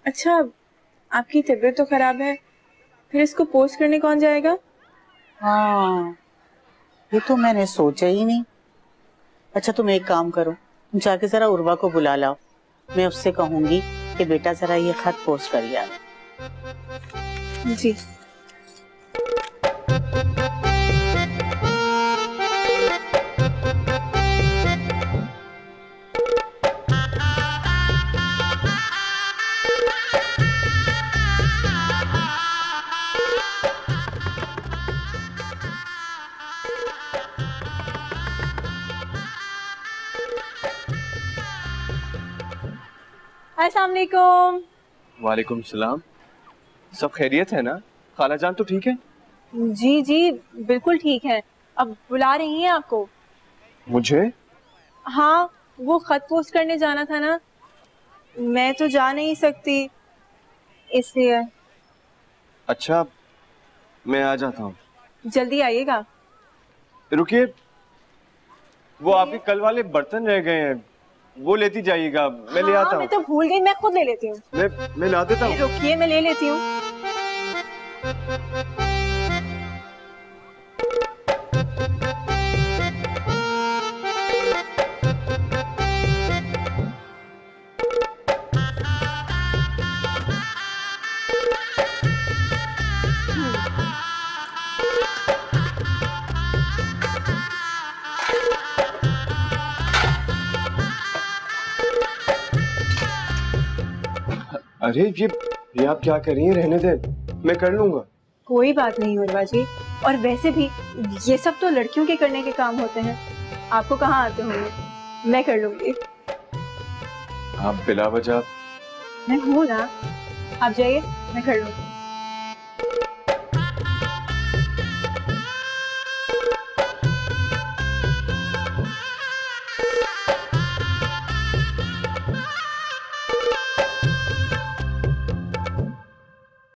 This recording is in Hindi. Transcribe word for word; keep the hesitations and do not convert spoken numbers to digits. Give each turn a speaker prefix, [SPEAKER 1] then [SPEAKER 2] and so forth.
[SPEAKER 1] अच्छा, आपकी तबीयत तो खराब है, फिर इसको पोस्ट करने कौन जाएगा?
[SPEAKER 2] हाँ, ये तो मैंने सोचा ही नहीं। अच्छा तुम एक काम करो, तुम जाके जरा उर्वा को बुला लाओ। मैं उससे कहूंगी कि बेटा जरा ये खत पोस्ट कर यार।
[SPEAKER 1] जी। अस्सलाम वालेकुम।
[SPEAKER 3] वालेकुम सलाम। सब खैरियत है ना? खाला जान तो ठीक है?
[SPEAKER 1] जी जी बिल्कुल ठीक है। अब बुला रही हैं आपको।
[SPEAKER 3] मुझे?
[SPEAKER 1] हाँ, वो खत पोस्ट करने जाना था ना, मैं तो जा नहीं सकती इसलिए।
[SPEAKER 3] अच्छा, मैं आ जाता हूँ।
[SPEAKER 1] जल्दी आइएगा।
[SPEAKER 3] रुकिए, वो आपके कल वाले बर्तन रह गए हैं, वो लेती जाइएगा, मैं
[SPEAKER 1] हाँ,
[SPEAKER 3] ले आता हूँ।
[SPEAKER 1] मैं तो भूल गई, मैं खुद ले लेती हूँ।
[SPEAKER 3] मैं मैं ला देता हूँ।
[SPEAKER 1] रुकिए, मैं ले लेती हूँ।
[SPEAKER 3] अरे ये ये आप क्या कर रही हैं? रहने दे, मैं कर लूंगा।
[SPEAKER 1] कोई बात नहीं उर्वा जी, और वैसे भी ये सब तो लड़कियों के करने के काम होते हैं, आपको कहाँ आते होंगे, मैं कर लूंगी।
[SPEAKER 3] आप बिला वजह।
[SPEAKER 1] मैं हूँ ना, आप जाइए, मैं कर लूंगी।